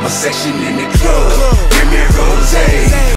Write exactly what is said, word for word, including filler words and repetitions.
my section in the club. Give me rose,